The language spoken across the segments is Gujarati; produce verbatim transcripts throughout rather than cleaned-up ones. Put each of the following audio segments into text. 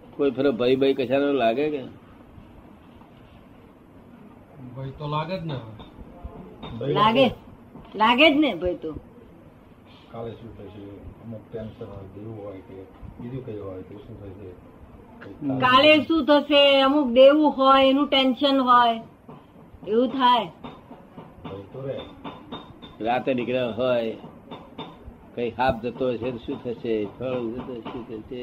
કોઈ ફેરો ભાઈ ભાઈ કશાનો લાગે કે ભાઈ તો લાગે જ ને, લાગે લાગે જ ને ભાઈ તો. કાલે શું થશે, અમુક ટેન્શન હોય, દેવું હોય કે બીજું કઈ હોય તો શું થશે, કાલે શું થશે, અમુક દેવું હોય એનું ટેન્શન હોય, એવું થાય. ભાઈ તો રે રાતે નીકળ્યા હોય, કઈ હાફ જતો હશે તો શું થશે, ફળ જતો શું થશે.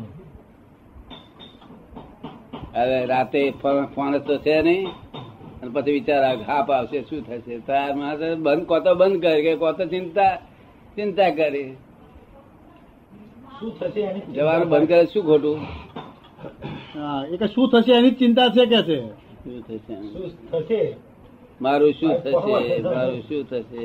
હવે રાતે ફોન તો છે નહીં, અને પછી વિચાર હાફ આવશે શું થશે. તાર મારે બંધ કોતો બંધ કરે કે કોતો ચિંતા ચિંતા કરી શું થશે જવાનું બંધ કરે શું ખોટું. હા, એ કે શું થશે એની ચિંતા છે કે છે. શું થશે શું થશે, મારું શું થશે, મારું શું થશે,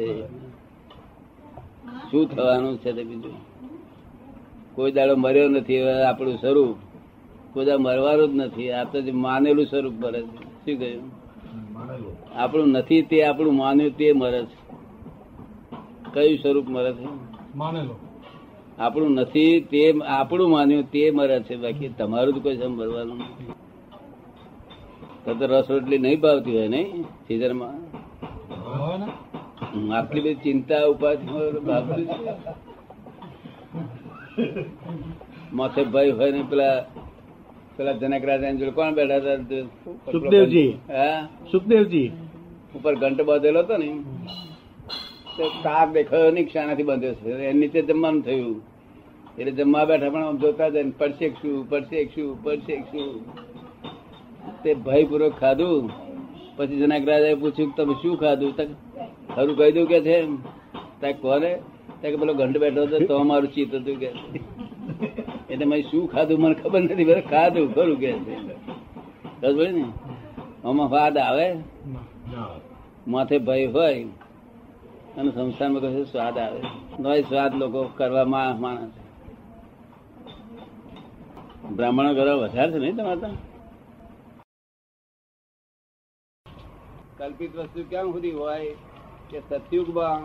શું થવાનું છે તે બીજું. કોઈ દાડો મર્યો નથી આપણું સ્વરૂપ, કોઈ દાડો મરવાનું જ નથી. આ તો જે માનેલું સ્વરૂપ મરે છે. શું કહ્યું, આપણું નથી તે આપણું માન્યું તે મરે છે. કયું સ્વરૂપ મરે છે, માનેલો આપણું નથી તે આપણું માન્યું તે મરે છે. બાકી તમારું તો કોઈ સમ મરવાનું નથી. તો રસ રોટલી નહીં ભાવતી હોય નહીં સીઝનમાં, આટલી બધી ચિંતા ઉપાધિ માથે ભાઈ હોય ને પેલા પેલા જનક રાજા જોડે કોણ બેઠા હતા, સુખદેવજી. હા, સુખદેવજી ઉપર ઘંટ બાંધેલો હતો ને, તાર દેખાયો નહીં ક્ષાણાથી બાંધ્યો છે. એની નીચે જમવાનું થયું એટલે જમવા બેઠા પણ જોતા જાય પડશે શું પડશે શું પડશે શું. તે ભયપૂર્વક ખાધું. પછી જનક રાજાએ પૂછ્યું કે તમે શું ખાધું, ખરું કહી દઉં કે છે. ત્યાં કોને ત્યાં કે પેલો ઘંટ બેઠો હતો તો અમારું ચિત્ત હતું કે, એટલે મેં શું ખાધું મને ખબર નથી, બરાબર ખાધું ખરું કે છે. ને આમાં સ્વાદ આવે, માથે ભય હોય અને સંસારમાં કશું સ્વાદ આવે નોય સ્વાદ લોકો કરવામાં માણસ. બ્રાહ્મણો કરવા વધારે છે નહીં તમારે ત્યાં. કલ્પિત વસ્તુ ક્યાં સુધી હોય કે સતયુગમાં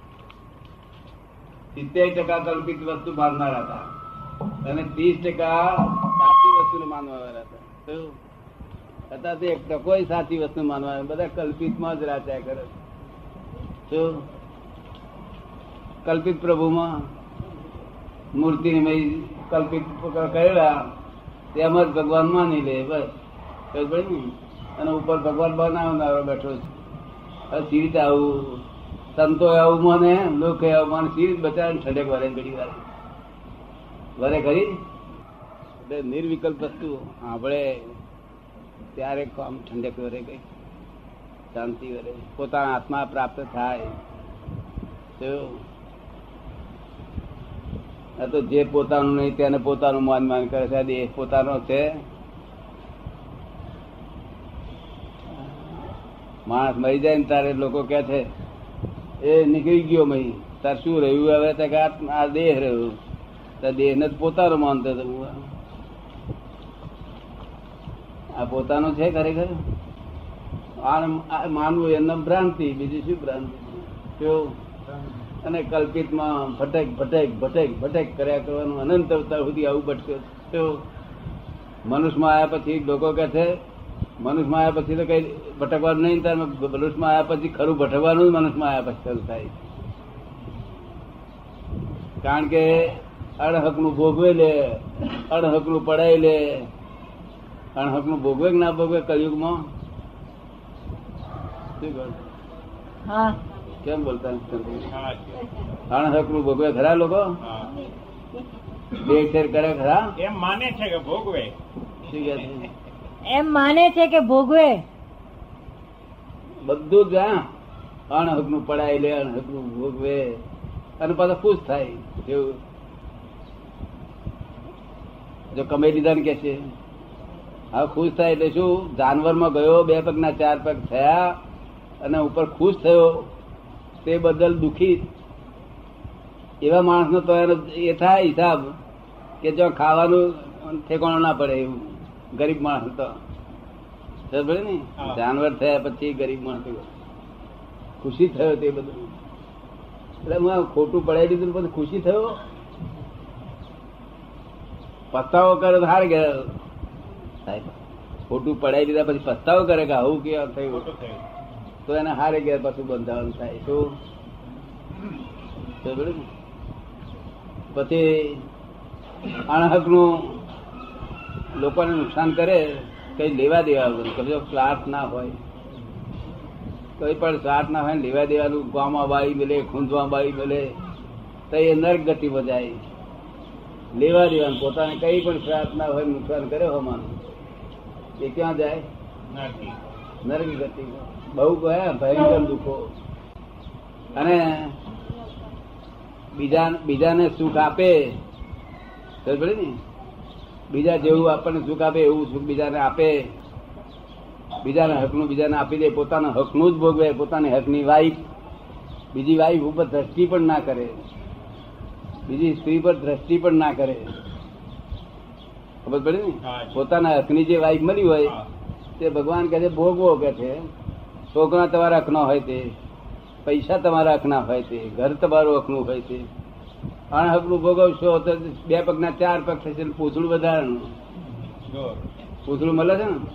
સિત્તેર ટકા કલ્પિત વસ્તુ માનનારા હતા અને ત્રીસ ટકા સાચી વસ્તુને માનવા વાળા હતા. છતાં એક ટકો સાચી વસ્તુ માનવા, બધા કલ્પિતમાં જ રાચ્યા કરે. શું કલ્પિત પ્રભુમાં મૂર્તિ કલ્પિત કરેલા તેમ જ ભગવાન માની લે બસ. ને અને ઉપર ભગવાન બનાવનારો બેઠો છે. સીરીત આવું સંતો આવું માને, લોકો આવું માને, સીરીત બચાવે ઠંડક વરે ઘડી વાર વરે કરી એટલે નિર્વિકલ્પ વસ્તુ આપણે ત્યારે કામ ઠંડક વરે ગઈ, શાંતિ વરે, પોતાના આત્મા પ્રાપ્ત થાય. તો જે પોતાનું નહીં તેને પોતાનું માન માન કરે છે. દેહ પોતાનો છે. માણસ મરી જાય ને તારે લોકો કે છે એ નીકળી ગયો મહી, તાર શું રહ્યું હવે, આ દેહ રહ્યું. દેહ ને પોતાનો માનતો હતો. આ પોતાનું છે ખરેખર. માનવું એમને ભ્રાંતિ, બીજી શું ભ્રાંતિ. અને કલ્પિતમાં ભટક ભટક ભટક ભટક કર્યા કરવાનું અનંત અવતાર સુધી આવું ભટક્યો. મનુષ્યમાં આવ્યા પછી લોકો કે છે મનુષ્યમાં આવ્યા પછી તો કઈ ભટકવાનું નહીં, તાર મનુષ્યમાં આવ્યા પછી ખરું ભટકવાનું જ મનુષ્યમાં આવ્યા પછી શરૂ થાય. કારણ કે અણહક નું ભોગવે લે, અણહક નું પડાય લે. અણહક નું ભોગવે કે ના ભોગવે કલયુગમાં? શું કહે હા, કેમ બોલતા અણહક નું ભોગવે ખરા લોકો? બે શેર કરે ખરા? એમ માને છે કે ભોગવે. શું કે છે? એમ માને છે કે ભોગવે બધું જ. હા, અણહક નું પડાય લે, અણહક નું ભોગવે અને પાછા ખુશ થાય. એવું જો કમાઈ લીધા ને કે છે હવે ખુશ થાય એટલે શું? જાનવરમાં ગયો, બે પગ ના ચાર પગ થયા અને ઉપર ખુશ થયો તે બદલ દુખી. એવા માણસ નો તો એનો એ થાય હિસાબ કે જો ખાવાનું ઠેકાણું ના પડે એવું. ગરીબ માણસ તો ને જાનવર થયા પછી ગરીબ માણસ ખુશી થયો તે બધું. એટલે હું ખોટું પડાવી દીધું પછી ખુશી થયો. પસ્તાવો કર્યો હાર ગયા. થાય. ખોટું પડાવી દીધા પછી પસ્તાવો કરે કે આવું કે થયું તો એને હારે ગયા પાછું બંધાવાનું થાય. શું પછી અણહક નું લોકોને નુકસાન કરે કઈ લેવા દેવા વગર, સ્વાર્થ ના હોય, કઈ પણ સ્વાર્થ ના હોય લેવા દેવાનું, ગામમાં બાળી મળે, ખૂંદમાં બાળી મળે તો એ નર્ક ગતિ બજાય. લેવા દેવાનું પોતાને કઈ પણ સ્વાર્થ ના હોય નુકસાન કરે હોવાનું એ ક્યાં જાય? નરક ગતિ. બહુ ગયા ભયંકર દુઃખો. અને બીજા બીજાને સુખ આપે ને, બીજા જેવું આપણને સુખ આપે એવું સુખ બીજાને આપે, બીજાના હકનું બીજાને આપી દે, પોતાના હકનું જ ભોગવે, પોતાની હકની વાઈફ બીજી વાઈફ ઉપર દ્રષ્ટિ પણ ના કરે, બીજી સ્ત્રી પર દ્રષ્ટિ પણ ના કરે. ખબર પડી ને? પોતાના હકની જે વાઈફ મળી હોય તે ભગવાન કહે છે ભોગવો, કે છે છોકરા તમારા હકના હોય તે, પૈસા તમારા હકના હોય તે, ઘર તમારું હકનું હોય તે. અણહકનું ભોગવશો તો બે પગના ચાર પગ થશે, પૂછડું વધારાનું. પૂછડું મળે છે ને.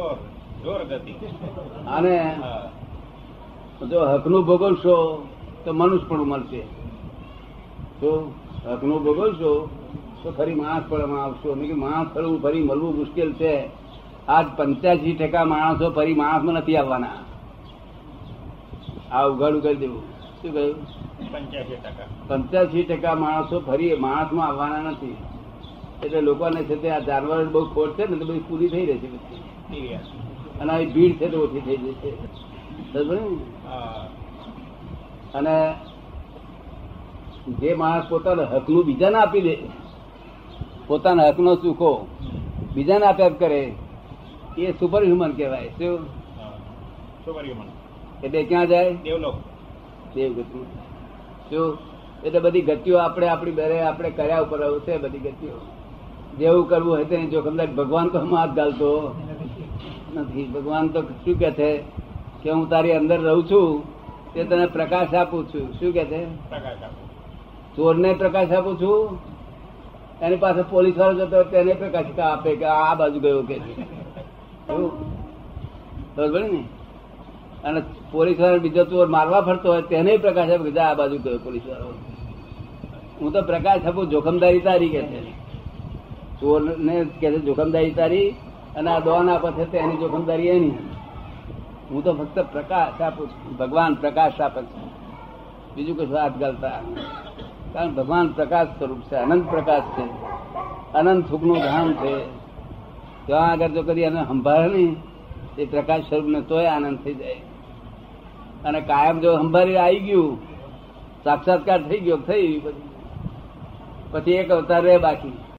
અને જો હકનું ભોગવશો તો મનુષ્યપણું મળશે. જો હકનું ભોગવશો તો ફરી માણસ પડવામાં આવશો. માણસ પડવું ફરી મળવું મુશ્કેલ છે. આજ પંચ્યાસી ટકા માણસો ફરી માણસમાં નથી આવવાના. આ ઉઘાડું કરી દેવું. શું કહ્યું? પંચ્યાસી ટકા માણસો ફરી માણસમાં આવવાના નથી. એટલે લોકોને છે તે આ જાનવર બહુ ખોટ છે ને તો બધી પૂરી થઈ રહેશે બધી, અને આવી ભીડ છે તો ઓછી થઈ જશે. અને જે માણસ પોતાના હકનું બીજાને આપી દે, પોતાના હકનો સુખો બીજાને આપ્યા કરે એ સુપર હ્યુમન કહેવાય. શું સુપર હ્યુમન એટલે ક્યાં જાય? દેવલોક. દેવગતિ. શું એટલે બધી ગતિઓ આપણે આપણી બેરે આપણે કર્યા ઉપર છે. બધી ગતિઓ જેવું કરવું હોય તેની જોખમદારી. ભગવાન તો હાથ ગાલતો નથી. ભગવાન તો શું કે છે કે હું તારી અંદર રહું છું તે તને પ્રકાશ આપું છું. શું કે છે? પ્રકાશ આપું. ચોરને પ્રકાશ આપું છું, એની પાસે પોલીસ વાળો જતો તેને પ્રકાશ આપે કે આ બાજુ ગયો કે છે. ને અને પોલીસ વાળો બીજો ચોર મારવા ફરતો હોય તેને પ્રકાશ આપે કે આ બાજુ ગયો પોલીસ વાળો. હું તો પ્રકાશ આપું, જોખમદારી તારી કે છે. ચોર ને કે છે જોખમદારી તારી, અને આ દોન આપે છે તેની જોખમદારી એની. હું તો ફક્ત પ્રકાશ આપું છું. ભગવાન પ્રકાશ આપે છે, બીજું કશું હાથ ગાલતા. કારણ ભગવાન પ્રકાશ સ્વરૂપ છે, અનંત પ્રકાશ છે, અનંત સુખનું ધામ છે. ત્યાં આગળ જો કદી એને સંભાળે નહીં એ પ્રકાશ સ્વરૂપ ને તોય આનંદ થઈ જાય. અને કાયમ જો સંભાળી આવી ગયું, સાક્ષાત્કાર થઈ ગયો, થઈ પછી એક અવતાર રહે બાકી.